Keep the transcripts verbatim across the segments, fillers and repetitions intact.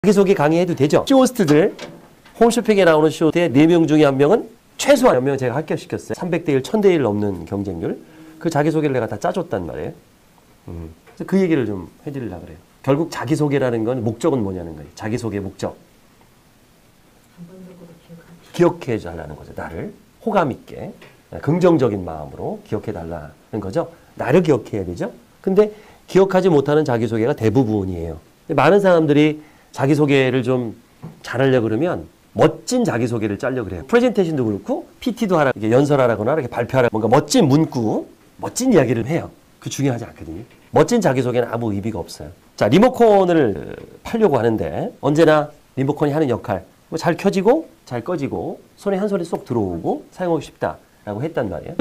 자기소개 강의해도 되죠? 쇼호스트들, 홈쇼핑에 나오는 쇼호스트의 네 명 중에 한 명은 최소한 몇 명 제가 합격시켰어요. 삼백 대 일, 천 대 일 넘는 경쟁률. 그 자기소개를 내가 다 짜줬단 말이에요. 음. 그래서 그 얘기를 좀 해드리려고 그래요. 결국 자기소개라는 건 목적은 뭐냐는 거예요. 자기소개 목적. 기억해 달라는 거죠. 나를 호감 있게 긍정적인 마음으로 기억해 달라는 거죠. 나를 기억해야 되죠. 근데 기억하지 못하는 자기소개가 대부분이에요. 많은 사람들이 자기소개를 좀 잘하려고 그러면 멋진 자기소개를 짜려고 그래요. 프레젠테이션도 그렇고 피티도 하라, 이렇게 연설하라거나 이렇게 발표하라, 뭔가 멋진 문구, 멋진 이야기를 해요. 그 중요하지 않거든요. 멋진 자기소개는 아무 의미가 없어요. 자, 리모컨을 팔려고 하는데 언제나 리모컨이 하는 역할, 뭐 잘 켜지고 잘 꺼지고 손에 한 손에 쏙 들어오고 사용하기 쉽다라고 했단 말이에요.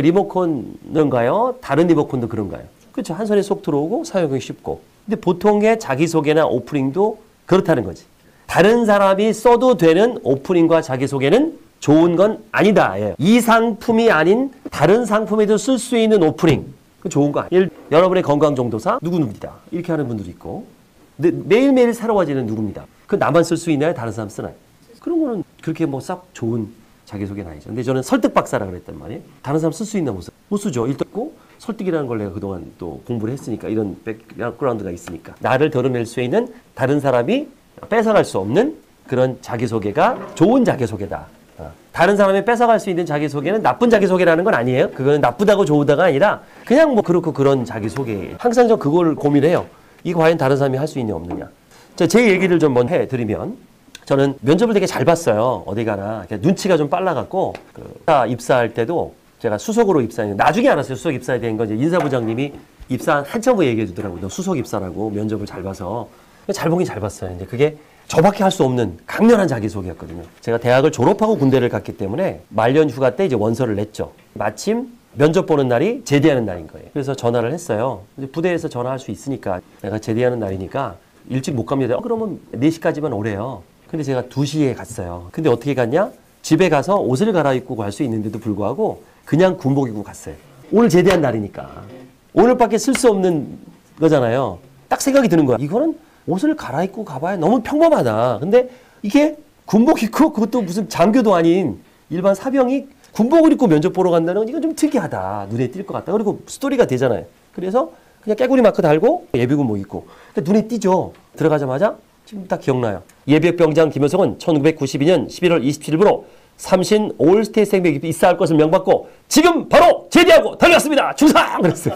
리모컨인가요? 다른 리모컨도 그런가요? 그렇죠. 한 손에 쏙 들어오고 사용하기 쉽고. 근데 보통의 자기소개나 오프닝도 그렇다는 거지. 다른 사람이 써도 되는 오프닝과 자기소개는 좋은 건 아니다. 예. 이 상품이 아닌 다른 상품에도 쓸 수 있는 오프닝. 그 좋은 거 아니에요. 여러분의 건강정도사 누구누구입니다. 이렇게 하는 분들이 있고. 근데 매일매일 새로워지는 누구입니다. 그 나만 쓸 수 있나요? 다른 사람 쓰나요? 그런 거는 그렇게 뭐 싹 좋은 자기소개는 아니죠. 근데 저는 설득 박사라고 그랬단 말이에요. 다른 사람 쓸 수 있나 못, 못 쓰죠. 일단 설득이라는 걸 내가 그동안 또 공부를 했으니까, 이런 백그라운드가 있으니까. 나를 드러낼 수 있는 다른 사람이 뺏어갈 수 없는 그런 자기소개가 좋은 자기소개다. 어. 다른 사람이 뺏어갈 수 있는 자기소개는 나쁜 자기소개라는 건 아니에요. 그거는 나쁘다고 좋다가 아니라 그냥 뭐 그렇고 그런 자기소개. 항상 저 그걸 고민해요. 이거 과연 다른 사람이 할 수 있냐 없느냐. 자, 제 얘기를 좀 먼저 해드리면, 저는 면접을 되게 잘 봤어요. 어디 가나. 눈치가 좀 빨라갖고 그 입사할 때도 제가 수석으로 입사했는데, 나중에 알았어요. 수석 입사에 된 건 이제 인사부장님이 입사 한참 후에 얘기해 주더라고요. 너 수석 입사라고, 면접을 잘 봐서. 잘 보긴 잘 봤어요. 근데 그게 저밖에 할 수 없는 강렬한 자기소개였거든요. 제가 대학을 졸업하고 군대를 갔기 때문에 말년 휴가 때 이제 원서를 냈죠. 마침 면접 보는 날이 제대하는 날인 거예요. 그래서 전화를 했어요. 부대에서 전화할 수 있으니까, 내가 제대하는 날이니까 일찍 못 갑니다. 어, 그러면 네 시까지만 오래요. 근데 제가 두 시에 갔어요. 근데 어떻게 갔냐? 집에 가서 옷을 갈아입고 갈 수 있는데도 불구하고 그냥 군복 입고 갔어요. 오늘 제대한 날이니까. 오늘밖에 쓸 수 없는 거잖아요. 딱 생각이 드는 거야. 이거는 옷을 갈아입고 가봐야 너무 평범하다. 근데 이게 군복 입고, 그것도 무슨 장교도 아닌 일반 사병이 군복을 입고 면접 보러 간다는 건 이건 좀 특이하다. 눈에 띌 것 같다. 그리고 스토리가 되잖아요. 그래서 그냥 깨구리 마크 달고 예비군복 입고. 그러니까 눈에 띄죠. 들어가자마자 지금 딱 기억나요. 예비역병장 김효성은 천구백구십이 년 십일월 이십칠일부로 삼신 올스테이 생명이 입사할 것을 명받고 지금 바로 제대하고 달려왔습니다. 충성! 그랬어요.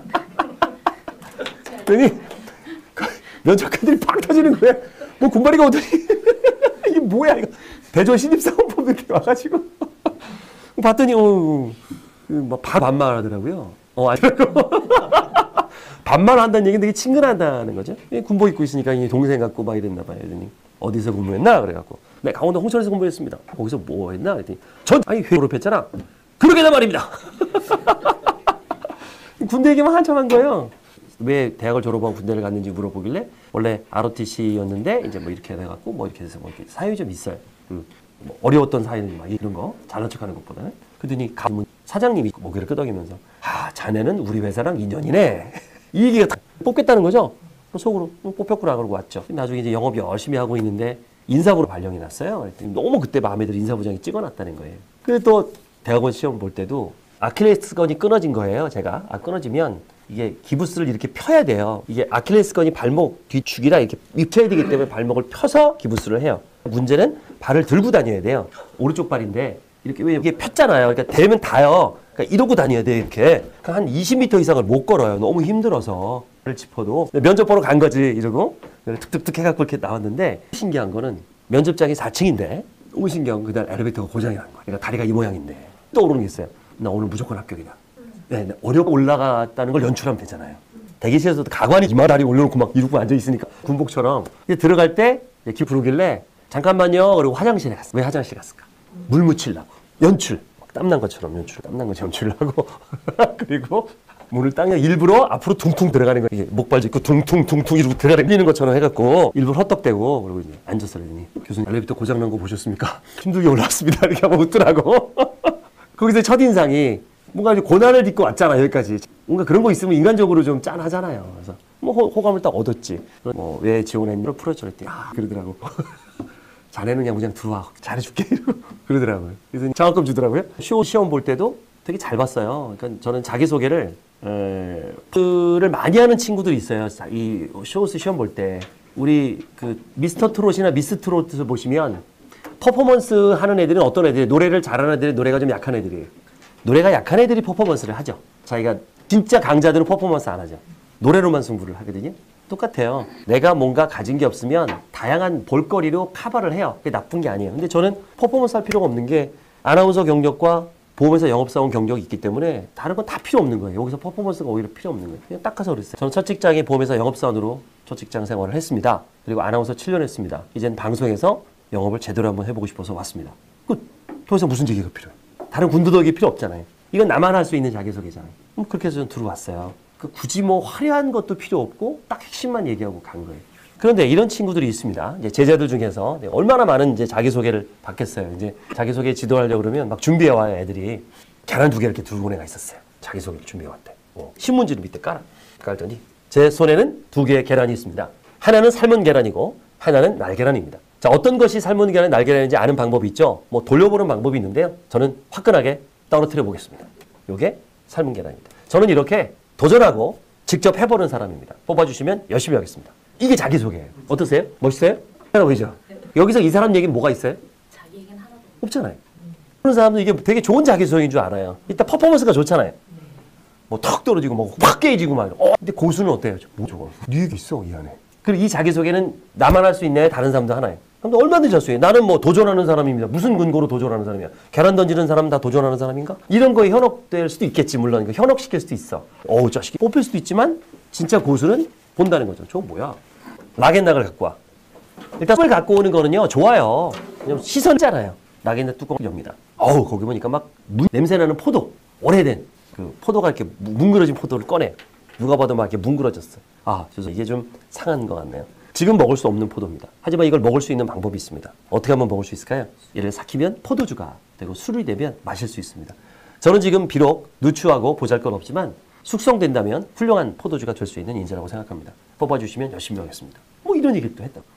그러니 면접관들이 팍 터지는 거예요. 뭐 군바리가 오더니 이게 뭐야 이거. 대전 신입사원법에 와가지고 봤더니 어, 막 반말하더라고요. 어, 반말한다는 얘기는 되게 친근하다는 거죠. 군복 입고 있으니까 동생 같고 막 이랬나 봐요. 그러더니 어디서 근무했나? 그래갖고 네, 강원도 홍천에서 근무했습니다. 거기서 뭐 했나? 그랬더니 전 아니 회 졸업했잖아. 그러게나 말입니다. 군대 얘기만 한참 한 거예요. 왜 대학을 졸업하고 군대를 갔는지 물어보길래 원래 알오티씨였는데 이제 뭐 이렇게 해갖고 뭐 이렇게 해서 뭐 이렇게 사연이 좀 있어요. 음, 뭐 어려웠던 사연이 막 이런 거 잘난 척하는 것보다는. 그러더니 가문 사장님이 고개를 끄덕이면서 아, 자네는 우리 회사랑 인연이네. 이 얘기가 다 뽑겠다는 거죠. 속으로 뽑혔구나 그러고 왔죠. 나중에 이제 영업 열심히 하고 있는데 인사부로 발령이 났어요. 그랬더니 너무 그때 마음에 들어 인사부장이 찍어놨다는 거예요. 그래서 또 대학원 시험 볼 때도 아킬레스건이 끊어진 거예요. 제가 아 끊어지면 이게 기부스를 이렇게 펴야 돼요. 이게 아킬레스건이 발목 뒤축이라 이렇게 입혀야 되기 때문에 발목을 펴서 기부스를 해요. 문제는 발을 들고 다녀야 돼요. 오른쪽 발인데 이렇게 왜 이게 폈잖아요. 그러니까 되면 닿아요. 그러니까 이러고 다녀야 돼 이렇게. 한 이십 미터 이상을 못 걸어요. 너무 힘들어서. 를 짚어도 면접 보러 간 거지 이러고 툭툭툭 해갖고 이렇게 나왔는데, 신기한 거는 면접장이 사 층인데 너무 신기한 건 그날 엘리베이터가 고장이 난 거야. 그러니까 다리가 이 모양인데 떠오르는 게 있어요. 나 오늘 무조건 합격이다. 네, 어렵게 올라갔다는 걸 연출하면 되잖아요. 대기실에서도 가관이 이마다리 올려놓고 막 이러고 앉아있으니까 군복처럼. 들어갈 때 기 부르길래 잠깐만요. 그리고 화장실에 갔어. 왜 화장실 갔을까? 물 묻히려고. 연출. 땀난 것처럼 연출. 땀난 것처럼 연출하고. 그리고 문을 딱 일부러 앞으로 퉁퉁 들어가는 거예요. 목발 짚고 퉁퉁퉁퉁 이러고 들어가는 것처럼 해갖고 일부러 헛떡대고. 그리고 이제 앉았어. 그러더니 교수님 엘리베이터 고장난 거 보셨습니까? 힘들게 올라왔습니다. 이렇게 하고 웃더라고. 거기서 첫인상이 뭔가 고난을 딛고 왔잖아 여기까지. 뭔가 그런 거 있으면 인간적으로 좀 짠하잖아요. 그래서 뭐 호, 호감을 딱 얻었지. 뭐 왜 지원했니? 풀어줘 그랬더니 아 그러더라고. 자네는 그냥 그냥 들어와 잘해줄게 그러더라고요. 그래서 장학금 주더라고요. 시험, 시험 볼 때도 되게 잘 봤어요. 그러니까 저는 자기소개를 에, 를 많이 하는 친구들이 있어요. 이 쇼스 시험 볼 때 우리 그 미스터 트롯이나 미스 트롯을 보시면 퍼포먼스 하는 애들은 어떤 애들이 노래를 잘하는 애들이 노래가 좀 약한 애들이에요. 노래가 약한 애들이 퍼포먼스를 하죠. 자기가 진짜 강자들은 퍼포먼스 안 하죠. 노래로만 승부를 하거든요. 똑같아요. 내가 뭔가 가진 게 없으면 다양한 볼거리로 커버를 해요. 그게 나쁜 게 아니에요. 근데 저는 퍼포먼스 할 필요가 없는 게 아나운서 경력과 보험회사 영업사원 경력이 있기 때문에 다른 건 다 필요 없는 거예요. 여기서 퍼포먼스가 오히려 필요 없는 거예요. 그냥 딱 가서 그랬어요. 저는 첫 직장이 보험회사 영업사원으로 첫 직장 생활을 했습니다. 그리고 아나운서 칠 년 했습니다. 이젠 방송에서 영업을 제대로 한번 해보고 싶어서 왔습니다. 끝. 더 이상 무슨 얘기가 필요해요. 다른 군더더기 필요 없잖아요. 이건 나만 할 수 있는 자기소개잖아요. 그럼 그렇게 해서 저는 들어왔어요. 그 굳이 뭐 화려한 것도 필요 없고 딱 핵심만 얘기하고 간 거예요. 그런데 이런 친구들이 있습니다. 이제 제자들 중에서 얼마나 많은 이제 자기소개를 받겠어요. 이제 자기소개 지도하려고 그러면 막 준비해와요, 애들이. 계란 두 개 이렇게 들고 내가 있었어요. 자기소개를 준비해왔대. 어. 신문지를 밑에 깔아. 깔더니 제 손에는 두 개의 계란이 있습니다. 하나는 삶은 계란이고 하나는 날계란입니다. 자, 어떤 것이 삶은 계란, 날계란인지 아는 방법이 있죠. 뭐 돌려보는 방법이 있는데요. 저는 화끈하게 떨어뜨려 보겠습니다. 요게 삶은 계란입니다. 저는 이렇게 도전하고 직접 해보는 사람입니다. 뽑아주시면 열심히 하겠습니다. 이게 자기소개예요. 어떠세요? 멋있어요? 하나 보이죠? 여기서 이 사람 얘기는 뭐가 있어요? 자기 얘기는 하나도 없잖아요. 그런 사람도 이게 되게 좋은 자기소개인 줄 알아요. 일단 퍼포먼스가 좋잖아요. 뭐 턱 떨어지고 뭐확 깨지고 막. 어, 근데 고수는 어때요? 뭐 저거? 네 얘기 있어 이 안에. 그리고 이 자기소개는 나만 할 수 있나요? 다른 사람도 하나요? 근데 얼마든지 할 수 있어요. 나는 뭐 도전하는 사람입니다. 무슨 근거로 도전하는 사람이야? 계란 던지는 사람은 다 도전하는 사람인가? 이런 거에 현혹될 수도 있겠지. 물론 현혹시킬 수도 있어. 어우 자식이 뽑힐 수도 있지만 진짜 고수는 본다는 거죠. 저거 뭐야? 락앤락을 갖고 와. 일단 을 갖고 오는 거는요 좋아요. 그냥 시선잖아요. 락앤락 뚜껑 엽니다. 어우 거기 보니까 막 문, 냄새나는 포도. 오래된 그 포도가 이렇게 뭉그러진 포도를 꺼내. 누가 봐도 막 이렇게 뭉그러졌어. 아, 그래서 이게 좀 상한 것 같네요. 지금 먹을 수 없는 포도입니다. 하지만 이걸 먹을 수 있는 방법이 있습니다. 어떻게 하면 먹을 수 있을까요? 얘를 삭히면 포도주가 되고 술이 되면 마실 수 있습니다. 저는 지금 비록 누추하고 보잘것없지만 숙성된다면 훌륭한 포도주가 될 수 있는 인재라고 생각합니다. 뽑아주시면 열심히 하겠습니다. 뭐 이런 얘기를 또 했다고.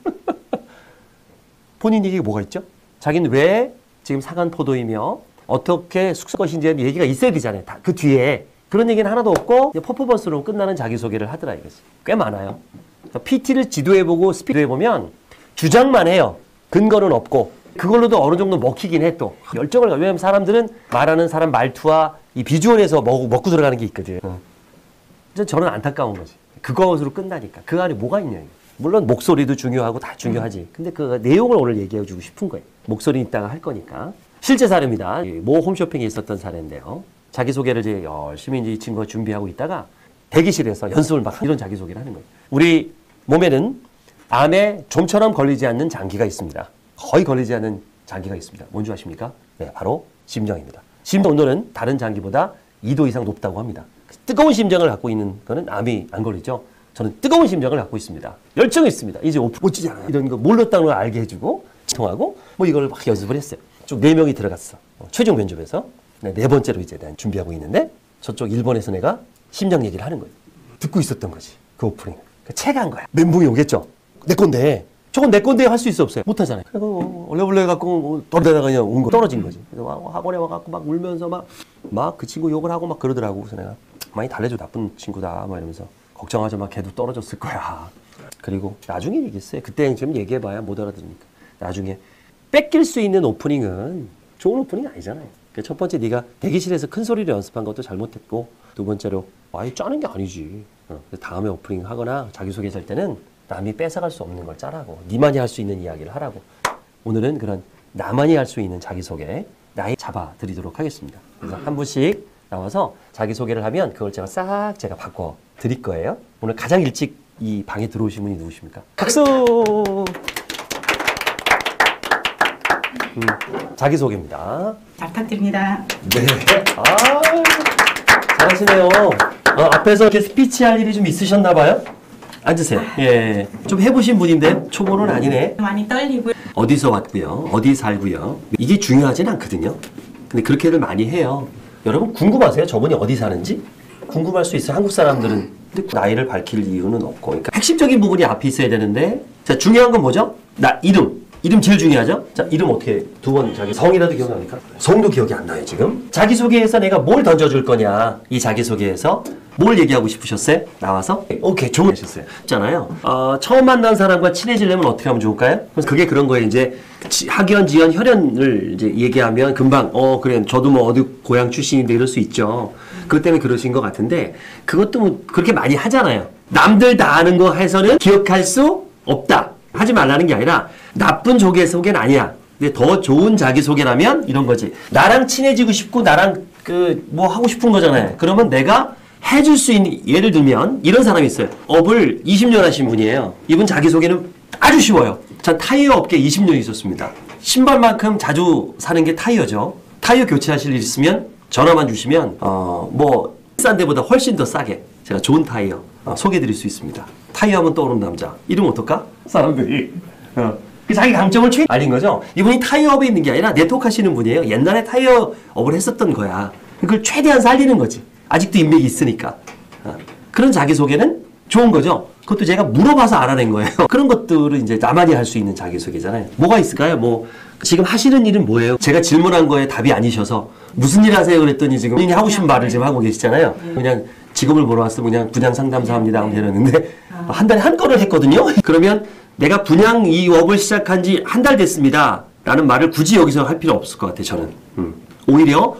본인 얘기가 뭐가 있죠? 자기는 왜 지금 상한 포도이며 어떻게 숙성 것인지 얘기가 있어야 되잖아요. 다 그 뒤에. 그런 얘기는 하나도 없고 퍼포먼스로 끝나는 자기소개를 하더라 이거지. 꽤 많아요. 피티를 지도해보고 스피드해보면 주장만 해요. 근거는 없고 그걸로도 어느 정도 먹히긴 해 또. 열정을 가지고. 왜냐하면 사람들은 말하는 사람 말투와 이 비주얼에서 먹고, 먹고 들어가는 게 있거든. 응. 저는 안타까운 거지. 그것으로 끝나니까. 그 안에 뭐가 있냐. 물론 목소리도 중요하고 다 중요하지. 근데 그 내용을 오늘 얘기해주고 싶은 거예요. 목소리 이따가 할 거니까. 실제 사례입니다. 모 홈쇼핑에 있었던 사례인데요. 자기소개를 이제 열심히 이제 이 친구가 준비하고 있다가 대기실에서 연습을 막 이런 자기소개를 하는 거예요. 우리 몸에는 암에 좀처럼 걸리지 않는 장기가 있습니다. 거의 걸리지 않는 장기가 있습니다. 뭔지 아십니까? 네, 바로 심장입니다. 심장 온도는 다른 장기보다 이 도 이상 높다고 합니다. 뜨거운 심장을 갖고 있는 거는 암이 안 걸리죠. 저는 뜨거운 심장을 갖고 있습니다. 열정이 있습니다. 이제 오프 멋지잖아요. 이런 거 몰랐다는 걸 알게 해주고 통하고 뭐 이걸 막 연습을 했어요. 쭉 네 명이 들어갔어. 최종 면접에서. 네, 네 번째로 이제 난 준비하고 있는데 저쪽 일본에서 내가 심장 얘기를 하는 거예요. 듣고 있었던 거지. 그 오프닝. 체가한 거야. 멘붕이 오겠죠. 내 건데. 저건 내 건데 할 수 있어 없어요? 못 하잖아요. 그래서 얼레벌레 갖고 떨어다가 그냥 온 거 떨어진 거지. 그래서 막 학원에 와갖고 막 울면서 막 막 그 친구 욕을 하고 막 그러더라고. 그래서 내가 많이 달래줘 나쁜 친구다 막 이러면서 걱정하지 마. 걔도 떨어졌을 거야. 그리고 나중에 얘기했어요. 그때 좀 얘기해봐야 못 알아들으니까. 나중에 뺏길 수 있는 오프닝은 좋은 오프닝 아니잖아요. 첫 번째 네가 대기실에서 큰 소리로 연습한 것도 잘못했고 두 번째로 아예 짜는 게 아니지. 어, 다음에 오프닝 하거나 자기소개 할 때는 남이 뺏어갈 수 없는 걸 짜라고. 니만이 할 수 있는 이야기를 하라고. 오늘은 그런 나만이 할 수 있는 자기소개 나이 잡아드리도록 하겠습니다. 그래서 한 분씩 나와서 자기소개를 하면 그걸 제가 싹 제가 바꿔 드릴 거예요. 오늘 가장 일찍 이 방에 들어오신 분이 누구십니까? 박수! 음, 자기소개입니다. 잘 부탁드립니다. 네. 아, 잘하시네요. 어, 앞에서 이렇게 스피치 할 일이 좀 있으셨나 봐요? 앉으세요. 예. 좀 해보신 분인데 초보는 아니네. 많이 떨리고요. 어디서 왔고요? 어디 살고요? 이게 중요하진 않거든요. 근데 그렇게들 많이 해요. 여러분 궁금하세요? 저분이 어디 사는지? 궁금할 수 있어요. 한국 사람들은 근데 나이를 밝힐 이유는 없고. 그러니까 핵심적인 부분이 앞에 있어야 되는데, 자, 중요한 건 뭐죠? 나, 이름. 이름 제일 중요하죠? 자, 이름 어떻게, 두 번 자기 성이라도 기억납니까? 성도 기억이 안 나요, 지금. 자기소개에서 내가 뭘 던져줄 거냐. 이 자기소개에서 뭘 얘기하고 싶으셨어요? 나와서? 오케이, 좋은 하셨어요. 있잖아요. 어, 처음 만난 사람과 친해지려면 어떻게 하면 좋을까요? 그래서 그게 그런 거예요. 이제 지- 학연, 지연, 혈연을 이제 얘기하면 금방, 어, 그래, 저도 뭐 어디 고향 출신인데 이럴 수 있죠. 그것 때문에 그러신 것 같은데, 그것도 뭐 그렇게 많이 하잖아요. 남들 다 아는 거 해서는 기억할 수 없다. 하지 말라는 게 아니라 나쁜 자기소개는 아니야. 근데 더 좋은 자기소개라면 이런 거지. 나랑 친해지고 싶고 나랑 그 뭐 하고 싶은 거잖아요. 그러면 내가 해줄 수 있는, 예를 들면 이런 사람이 있어요. 업을 이십 년 하신 분이에요. 이분 자기소개는 아주 쉬워요. 전 타이어 업계 이십 년 있었습니다. 신발만큼 자주 사는 게 타이어죠. 타이어 교체하실 일 있으면 전화만 주시면 어 뭐 싼 데보다 훨씬 더 싸게 제가 좋은 타이어 어, 소개해드릴 수 있습니다. 타이어 하면 떠오르는 남자. 이름 어떨까? 사람들이. 어. 그 자기 강점을 최 알린 거죠. 이분이 타이어업에 있는 게 아니라 네트워크 하시는 분이에요. 옛날에 타이어업을 했었던 거야. 그걸 최대한 살리는 거지. 아직도 인맥이 있으니까. 어. 그런 자기소개는 좋은 거죠. 그것도 제가 물어봐서 알아낸 거예요. 그런 것들은 이제 나만이 할 수 있는 자기소개잖아요. 뭐가 있을까요? 뭐 지금 하시는 일은 뭐예요? 제가 질문한 거에 답이 아니셔서 무슨 일 하세요? 그랬더니 지금 본인이 하고 싶은 말을 지금 하고 계시잖아요. 그냥 직업을 물어봤으면 그냥 분양 상담사합니다 하면 되는데 한 달에 한 건을 했거든요. 그러면 내가 분양 이 업을 시작한 지 한 달 됐습니다. 라는 말을 굳이 여기서 할 필요 없을 것 같아요. 저는. 음. 오히려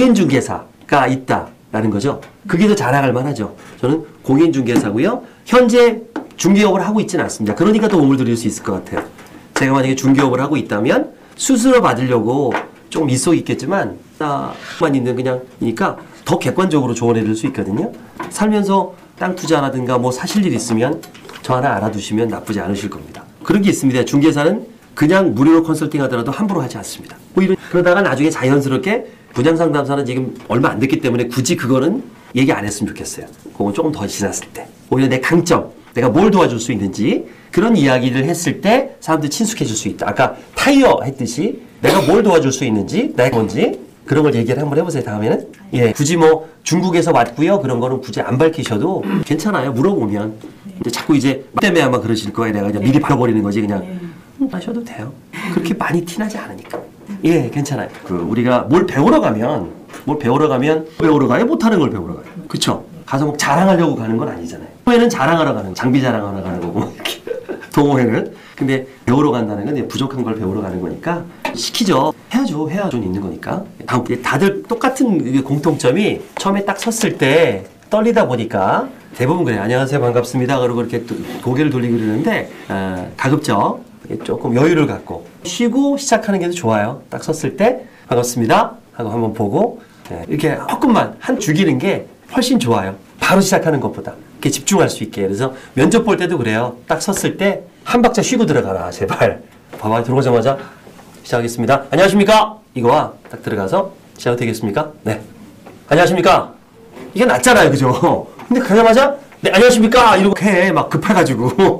공인중개사가 있다라는 거죠. 그게 더 자랑할 만하죠. 저는 공인중개사고요. 현재 중개업을 하고 있지는 않습니다. 그러니까 도움을 드릴 수 있을 것 같아요. 제가 만약에 중개업을 하고 있다면 수수료 받으려고 좀 미소 있겠지만 나만 있는 그냥이니까 더 객관적으로 조언해 드릴 수 있거든요. 살면서 땅 투자라든가 뭐 사실 일 있으면 저 하나 알아두시면 나쁘지 않으실 겁니다. 그런 게 있습니다. 중개사는 그냥 무료로 컨설팅 하더라도 함부로 하지 않습니다. 오히려 그러다가 나중에 자연스럽게 분양상담사는 지금 얼마 안 됐기 때문에 굳이 그거는 얘기 안 했으면 좋겠어요. 그건 조금 더 지났을 때. 오히려 내 강점, 내가 뭘 도와줄 수 있는지 그런 이야기를 했을 때 사람들이 친숙해질 수 있다. 아까 타이어 했듯이 내가 뭘 도와줄 수 있는지, 내가 뭔지 그런 걸 얘기를 한번 해보세요. 다음에는. 예, 굳이 뭐 중국에서 왔고요. 그런 거는 굳이 안 밝히셔도 괜찮아요. 물어보면. 근데 자꾸 이제 때문에 아마 그러실 거예요. 내가 그냥 미리 봐버리는 거지. 그냥 음, 하셔도 돼요. 그렇게 많이 티나지 않으니까. 예, 괜찮아요. 그 우리가 뭘 배우러 가면 뭘 배우러 가면 배우러 가요? 못하는 걸 배우러 가요. 그쵸? 가서 뭐 자랑하려고 가는 건 아니잖아요. 동호회는 자랑하러 가는, 장비 자랑하러 가는 거고 이렇게. 동호회는. 근데 배우러 간다는 건 부족한 걸 배우러 가는 거니까 시키죠. 해야죠. 해야 돈 있는 거니까. 다들 똑같은 공통점이 처음에 딱 섰을 때 떨리다 보니까 대부분 그래요. 안녕하세요. 반갑습니다. 그러고 이렇게 또 고개를 돌리고 그러는데 어, 가급적 조금 여유를 갖고 쉬고 시작하는 게 더 좋아요. 딱 섰을 때 반갑습니다 하고 한번 보고 예, 이렇게 조금만 한 죽이는 게 훨씬 좋아요. 바로 시작하는 것보다 이렇게 집중할 수 있게. 그래서 면접 볼 때도 그래요. 딱 섰을 때 한 박자 쉬고 들어가라 제발. 봐봐 들어오자마자 시작하겠습니다. 안녕하십니까? 이거와 딱 들어가서 시작도 되겠습니까? 네. 안녕하십니까? 이게 낫잖아요. 그죠? 근데 가자마자 네 안녕하십니까? 이러고 해. 막 급해가지고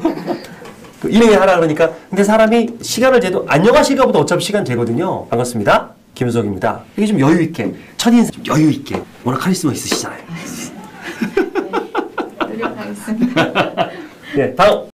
이름이 하라 그러니까. 근데 사람이 시간을 재도 안녕하실까보다 어차피 시간 재거든요. 반갑습니다. 김우석입니다. 이게 좀 여유 있게 첫인상 좀 여유 있게. 워낙 카리스마 있으시잖아요. 노력하겠습니다. 네, 다음.